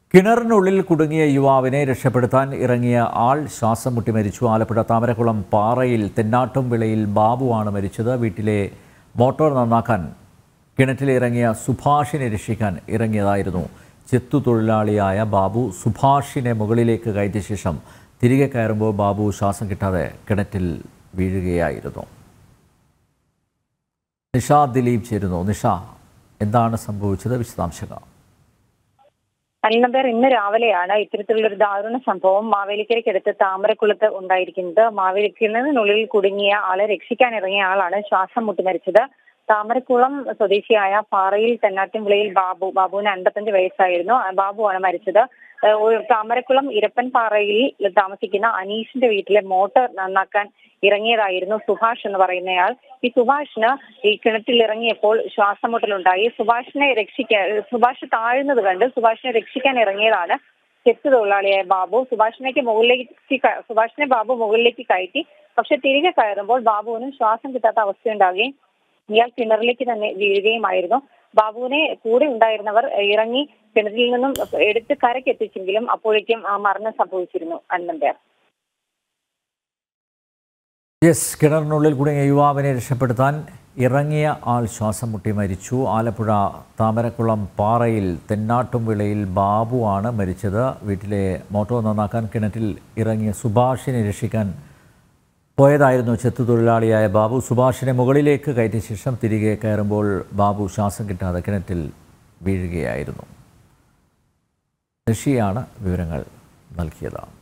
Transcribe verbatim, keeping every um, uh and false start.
കിണറിനുള്ളിൽ കുടുങ്ങിയ യുവാവിനെ രക്ഷപ്പെടുത്താൻ ഇറങ്ങിയ ആൾ ശ്വാസം മുട്ടി മരിച്ചു. ആലപ്പുഴ താമരക്കുളം പാറയിൽ തെന്നാട്ടും വിളയിൽ ബാബുവാണ് മരിച്ചത്. വീട്ടിലെ മോട്ടോർ നന്നാക്കാൻ കിണറ്റിലിറങ്ങിയ സുഭാഷിനെ രക്ഷിക്കാൻ ഇറങ്ങിയതായിരുന്നു. ചെത്തുതൊഴിലാളിയായ ബാബു സുഭാഷിനെ മുകളിലേക്ക് കയറ്റിയ ശേഷം തിരികെ കയറുമ്പോൾ ബാബു ശ്വാസം കിട്ടാതെ കിണറ്റിൽ വീഴുകയായിരുന്നു. നിഷ ദിലീപ് ചേരുന്നു. നിഷ, എന്താണ് സംഭവിച്ചത്? വിശദാംശങ്ങൾ. അൽനബർ, ഇന്ന് രാവിലെയാണ് ഇത്തരത്തിലുള്ളൊരു ദാരുണ സംഭവം മാവേലിക്കരയ്ക്കടുത്ത് താമരക്കുളത്ത് ഉണ്ടായിരിക്കുന്നത്. മാവേലിക്കരനുള്ളിൽ കുടുങ്ങിയ ആളെ രക്ഷിക്കാൻ ഇറങ്ങിയ ആളാണ് ശ്വാസം മുട്ടി മരിച്ചത്. താമരക്കുളം സ്വദേശിയായ പാറയിൽ തെന്നാട്ടിൻവിളയിൽ ബാബു ബാബുവിന് അൻപത്തഞ്ച് വയസ്സായിരുന്നു. ബാബുവാണ് മരിച്ചത്. താമരക്കുളം ഇരപ്പൻ പാറയിൽ താമസിക്കുന്ന അനീഷിന്റെ വീട്ടിലെ മോട്ടോർ നന്നാക്കാൻ ഇറങ്ങിയതായിരുന്നു സുഭാഷ് എന്ന് പറയുന്നയാൾ. ഈ സുഭാഷിന് ഈ കിണറ്റിൽ ഇറങ്ങിയപ്പോൾ ശ്വാസം മുട്ടലുണ്ടായി. സുഭാഷിനെ രക്ഷിക്കാൻ സുഭാഷ് താഴുന്നത് കണ്ട് സുഭാഷിനെ രക്ഷിക്കാൻ ഇറങ്ങിയതാണ് ചെത്തു തൊഴിലാളിയായ ബാബു. സുഭാഷിനേക്ക് മുകളിലേക്ക് സുഭാഷിനെ ബാബു മുകളിലേക്ക് കയറ്റി. പക്ഷെ തിരികെ കയറുമ്പോൾ ബാബുവിനും ശ്വാസം കിട്ടാത്ത അവസ്ഥയുണ്ടാകുകയും ഇയാൾ കിണറിലേക്ക് തന്നെ വീഴുകയുമായിരുന്നു. ബാബുവിനെ കൂടെ ഉണ്ടായിരുന്നവർ ഇറങ്ങി കിണറ്റിൽ നിന്നും എടുത്ത് കരയ്ക്ക് എത്തിച്ചെങ്കിലും അപ്പോഴേക്കും മരണം സംഭവിച്ചിരുന്നു. അന്നമ്പേർ യെസ്, കിണറിനുള്ളിൽ കുടുങ്ങിയ യുവാവിനെ രക്ഷപ്പെടുത്താൻ ഇറങ്ങിയ ആൾ ശ്വാസം മുട്ടി മരിച്ചു. ആലപ്പുഴ താമരക്കുളം പാറയിൽ തെന്നാട്ടും വിളയിൽ ബാബുവാണ് മരിച്ചത്. വീട്ടിലെ മോട്ടോർ നന്നാക്കാൻ കിണറ്റിൽ ഇറങ്ങിയ സുഭാഷിനെ രക്ഷിക്കാൻ പോയതായിരുന്നു ചെത്തുതൊഴിലാളിയായ ബാബു. സുഭാഷിനെ മുകളിലേക്ക് കയറ്റിയ ശേഷം തിരികെ കയറുമ്പോൾ ബാബു ശ്വാസം കിട്ടാതെ കിണറ്റിൽ വീഴുകയായിരുന്നു. നിഷിയാണ് വിവരങ്ങൾ നൽകിയത്.